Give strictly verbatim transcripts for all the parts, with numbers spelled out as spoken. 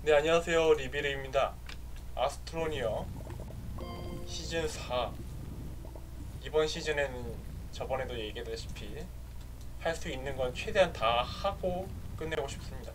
네, 안녕하세요. 리비르입니다. 아스트로니어 시즌 사. 이번 시즌에는 저번에도 얘기했다시피 할 수 있는 건 최대한 다 하고 끝내고 싶습니다.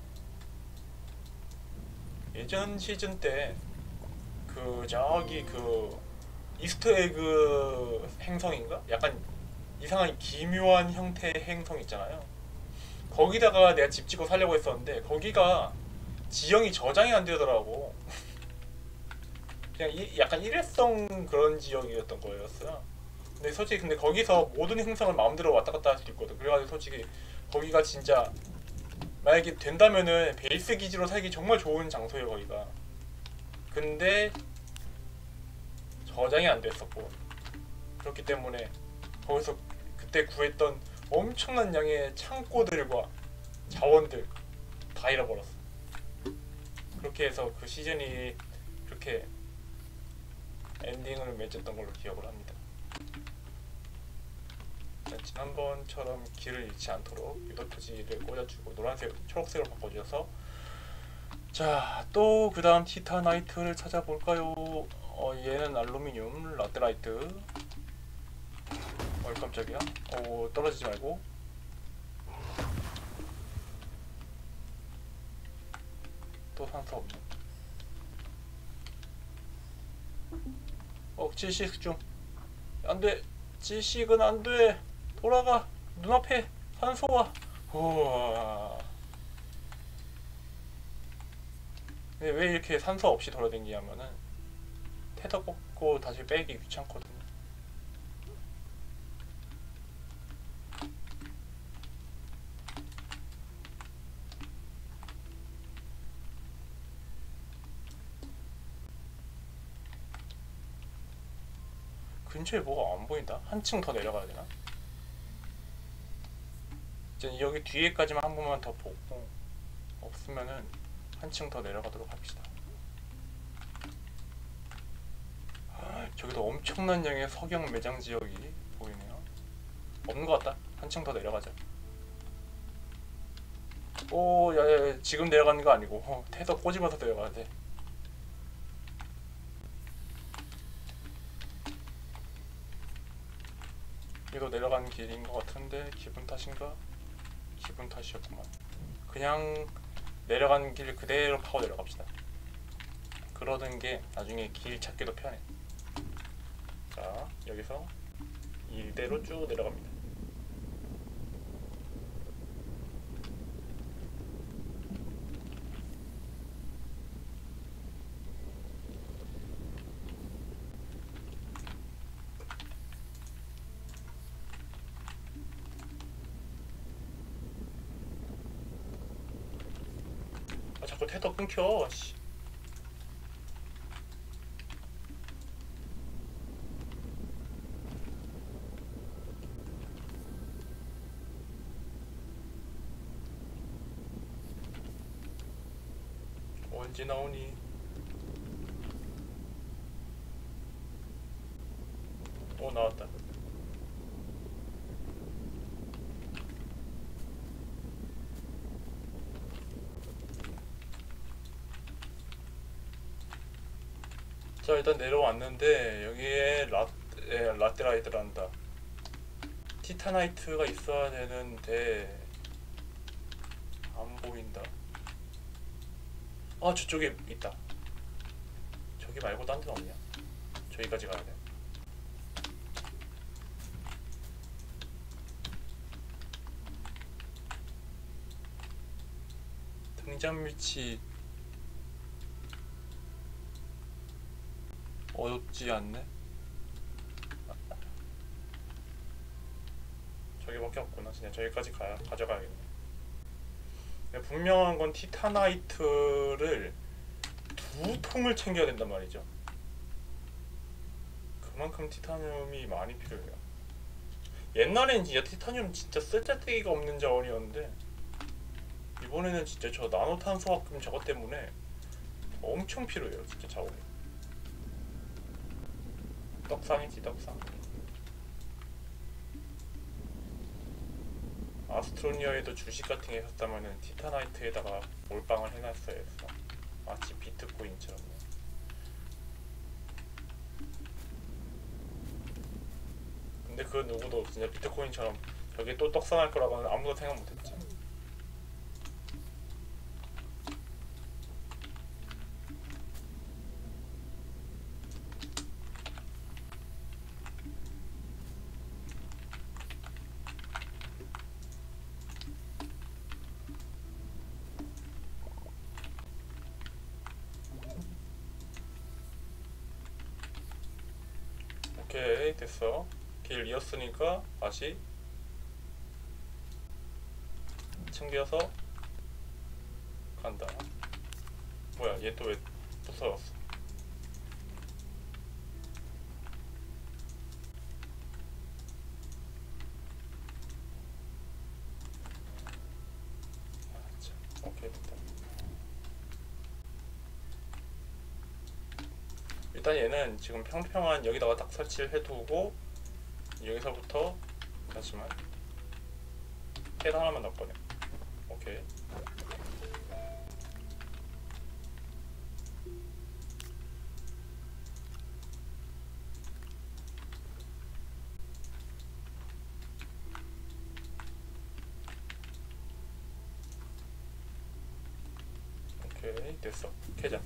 예전 시즌 때 그 저기 그 이스터에그 행성인가? 약간 이상한 기묘한 형태의 행성 있잖아요. 거기다가 내가 집 짓고 살려고 했었는데 거기가 지형이 저장이 안 되더라고. 그냥 이, 약간 일회성 그런 지역이었던 거였어요. 근데 솔직히 근데 거기서 모든 행성을 마음대로 왔다 갔다 할 수 있거든. 그래가지고 솔직히 거기가 진짜 만약에 된다면은 베이스 기지로 살기 정말 좋은 장소예요 거기가. 근데 저장이 안 됐었고 그렇기 때문에 거기서 그때 구했던 엄청난 양의 창고들과 자원들 다 잃어버렸어. 그렇게 해서 그 시즌이 그렇게 엔딩을 맺었던 걸로 기억을 합니다. 자, 지난번처럼 길을 잃지 않도록 유도표지를 꽂아주고 노란색, 초록색으로 바꿔주셔서 자, 또 그 다음 티타나이트를 찾아볼까요? 어, 얘는 알루미늄, 라테라이트. 어이 깜짝이야. 어, 떨어지지 말고. 또 산소 없네. 어, 지식 중. 안돼. 지식은 안돼. 돌아가. 눈앞에 산소와. 우와. 근데 왜 이렇게 산소 없이 돌아다니냐면은 테더 꽂고 다시 빼기 귀찮거든요. 근처에 뭐가 안 보인다? 한층 더 내려가야 되나? 이제 여기 뒤에까지만 한 번만 더 보고 없으면은 한층 더 내려가도록 합시다. 아, 저기도 엄청난 양의 석영 매장 지역이 보이네요. 없는 것 같다. 한층 더 내려가자. 오, 야, 야, 야, 지금 내려가는 거 아니고 어, 테더 꼬집어서 내려가야 돼. 이거 내려가는 길인 것 같은데 기분 탓인가? 기분 탓이었구만. 그냥 내려가는 길 그대로 파고 내려갑시다. 그러던 게 나중에 길 찾기도 편해. 자, 여기서 이대로 쭉 내려갑니다. 아, 자꾸 테더 끊겨. 씨. 언제 나오니? 오, 나왔다. 자, 일단 내려왔는데 여기에 라, 에, 라테라이트란다. 티타나이트가 있어야 되는데 안 보인다. 아, 저쪽에 있다. 저기 말고 딴 데는 없냐? 저기까지 가야 돼. 등잔 위치 어둡지 않네? 저기밖에 없구나. 진짜 저기까지 가야, 가져가야겠네. 분명한 건 티타나이트를 두 통을 챙겨야 된단 말이죠. 그만큼 티타늄이 많이 필요해요. 옛날엔 진짜 티타늄 진짜 쓸데기가 없는 자원이었는데 이번에는 진짜 저 나노탄소화금 저것 때문에 엄청 필요해요. 진짜 자원이. 떡상이지 떡상. 아스트로니아에도 주식 같은 게 있었다면은 티타나이트에다가 몰빵을 해놨어야 했어. 마치 비트코인처럼. 근데 그 누구도 진짜 비트코인처럼 저게 또 떡상할 거라고는 아무도 생각 못했지. 오케이, 됐어. 길 이었으니까 다시 챙겨서 간다. 뭐야, 얘 또 왜 부서졌어? 아, 참. 오케이, 됐다. 일단 얘는 지금 평평한 여기다가 딱 설치를 해두고 여기서부터 잠시만 패드 하나만 더 꺼내. 오케이. 오케이, 됐어. 켜자.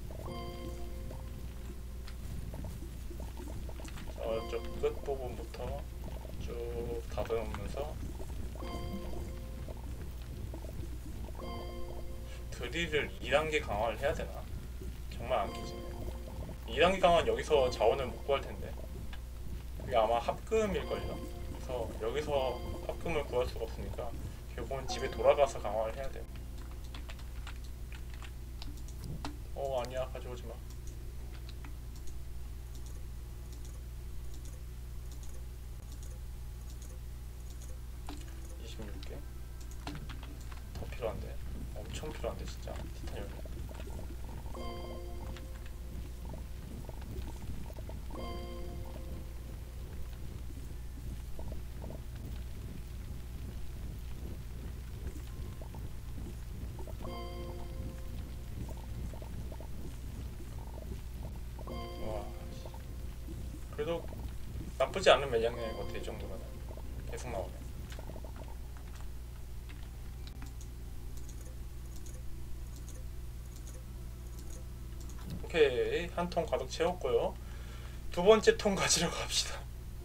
저쪽 끝 부분부터 쭉 닫아놓으면서 드릴을 이 단계 강화를 해야 되나? 정말 안 끼지네. 이 단계 강화는 여기서 자원을 못 구할 텐데. 이게 아마 합금일걸요? 그래서 여기서 합금을 구할 수가 없으니까 결국은 집에 돌아가서 강화를 해야 돼. 어, 아니야, 가져오지 마. 이십육 개 더 필요한데. 엄청 필요한데 진짜. 티타늄. 와, 그래도 나쁘지 않은 매장량인 것 같아. 이 정도면 계속 나오네. 오케이, 한 통 가득 채웠고요. 두 번째 통 가지러 갑시다.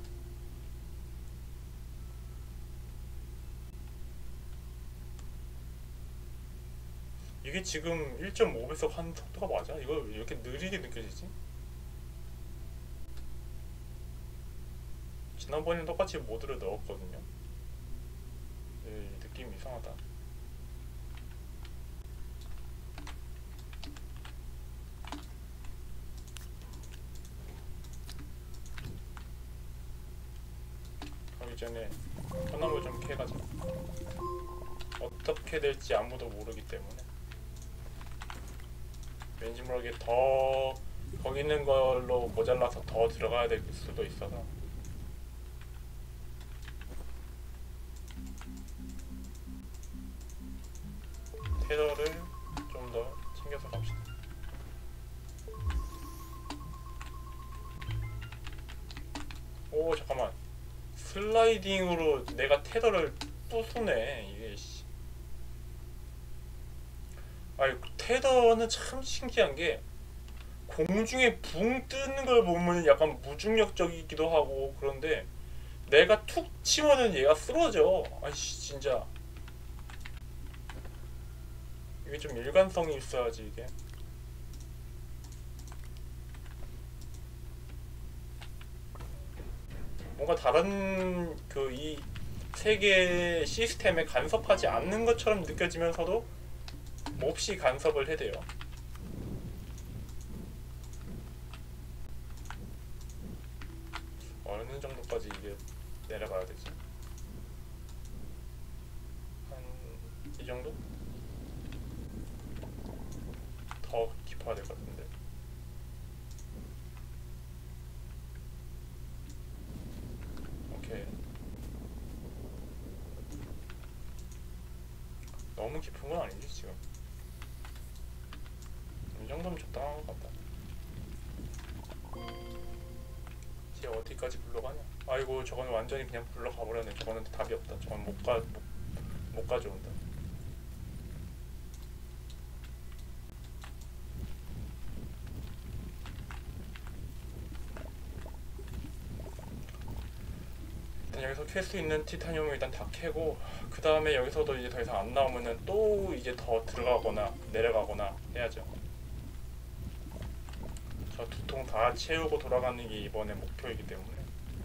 이게 지금 일 점 오 배속 하는 속도가 맞아? 이거 왜 이렇게 느리게 느껴지지? 지난번에는 똑같이 모드를 넣었거든요. 네, 느낌 이상하다. 가기 전에 소나무 좀 캐가자. 어떻게 될지 아무도 모르기 때문에 왠지 모르게 더 거기 있는 걸로 모자라서 더 들어가야 될 수도 있어서. 테러를 좀 더 챙겨서 갑시다. 오, 잠깐만. 슬라이딩으로 내가 테러를 부수네. 이게 씨. 아니, 테러는 참 신기한 게 공중에 붕 뜨는 걸 보면 약간 무중력적이기도 하고 그런데 내가 툭 치면은 얘가 쓰러져. 아이씨, 진짜. 이게 좀 일관성이 있어야지 이게. 뭔가 다른 그 이 세계 시스템에 간섭하지 않는 것처럼 느껴지면서도 몹시 간섭을 해대요. 어느 정도까지 이게 내려가야 되지? 한 이 정도? 더 깊어야 될 것 같은데. 오케이. 너무 깊은 건 아니지 지금. 정도면 적당한 것 같다. 이제 어디까지 굴러가냐? 아이고 저건 완전히 그냥 굴러가 버렸네. 저거는 답이 없다. 저건 못 가, 못, 못 가져온다. 일단 여기서 캘 수 있는 티타늄을 일단 다 캐고, 그 다음에 여기서도 이제 더 이상 안 나오면은 또 이제 더 들어가거나 내려가거나 해야죠. 저 두 통 다 채우고 돌아가는 게 이번에 목표이기 때문에.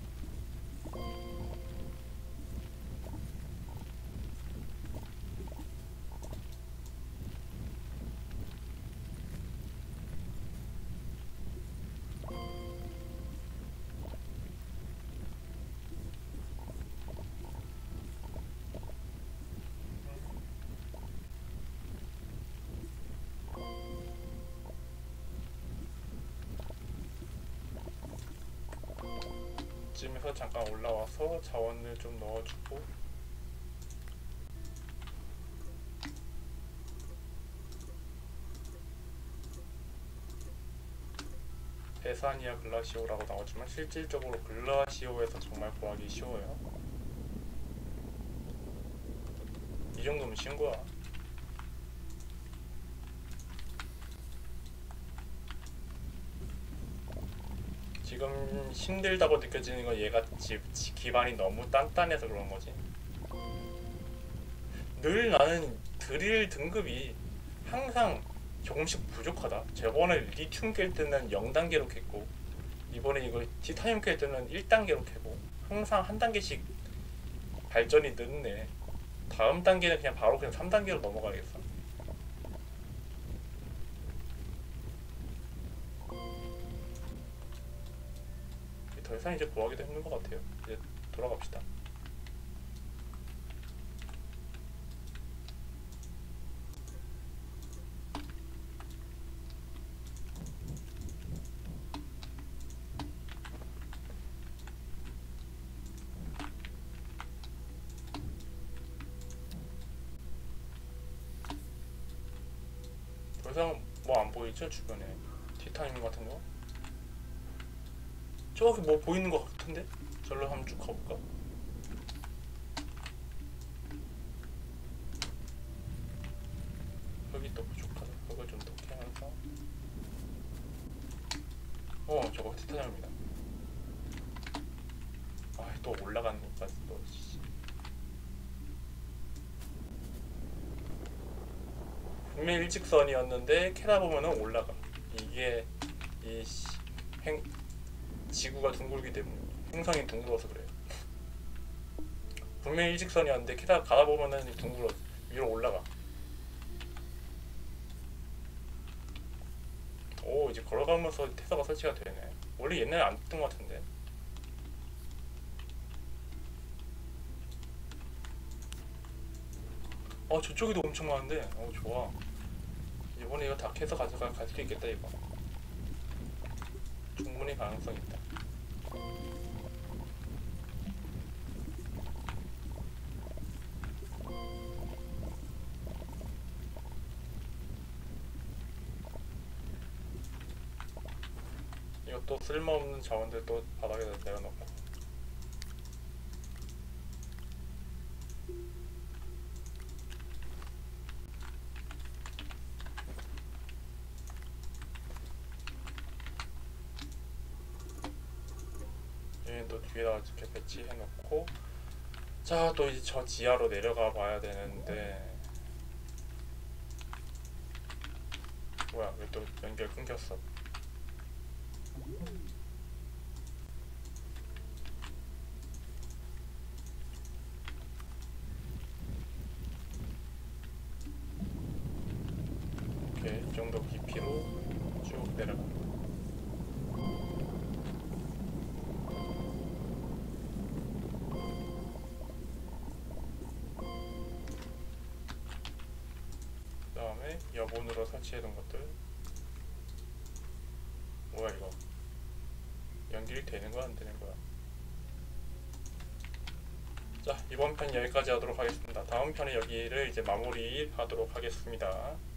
쯤에서 잠깐 올라와서 자원을 좀 넣어주고, 베사니아 글라시오라고 나오지만 실질적으로 글라시오에서 정말 구하기 쉬워요. 이 정도면 쉬운 거야. 지금 힘들다고 느껴지는 건 얘가 집 기반이 너무 단단해서 그런 거지. 늘 나는 드릴 등급이 항상 조금씩 부족하다. 저번에 리튬 깰 때는 영 단계로 캤고, 이번에 이걸 티타늄 깰 때는 일 단계로 캐고, 항상 한 단계씩 발전이 늦네. 다음 단계는 그냥 바로 그냥 삼 단계로 넘어가겠어. 더 이상 이제 구하기도 힘든 것 같아요. 이제 돌아갑시다. 더 이상 뭐 안 보이죠? 주변에 티타늄 같은 거? 저기 뭐 보이는 것 같은데? 절로 한번 쭉 가볼까? 여기 또 부족하다. 그걸 좀 더 캐면서. 어, 저거 티타늄입니다. 아, 또 올라가는 것까지 또. 분명히 일직선이었는데 캐다 보면은 올라가. 이게 이 행 지구가 둥글기 때문에, 행성이 둥글어서 그래요. 분명히 일직선이었는데 캐다 가다 보면은 둥글어 위로 올라가. 오, 이제 걸어가면서 태서가 설치가 되네. 원래 옛날에 안 됐던 것 같은데. 어, 저쪽에도 엄청 많은데. 어, 좋아. 이번에 이거 다 캐서 가져가 갈 수 있겠다 이거. 충분히 가능성 있다. 이것도 쓸모없는 자원들 또 바닥에다 내려놓고. 얘는 또 뒤에다가 이렇게 배치해놓고. 자, 또 이제 저 지하로 내려가 봐야 되는데. 뭐야, 왜 또 연결 끊겼어? 오케이, 이 정도 깊이로 쭉 내려가. 그 다음에 여분으로 설치해둔 것들. 뭐야 이거? 연결이 되는 거야 안 되는 거야? 자, 이번 편 여기까지 하도록 하겠습니다. 다음 편에 여기를 이제 마무리 하도록 하겠습니다.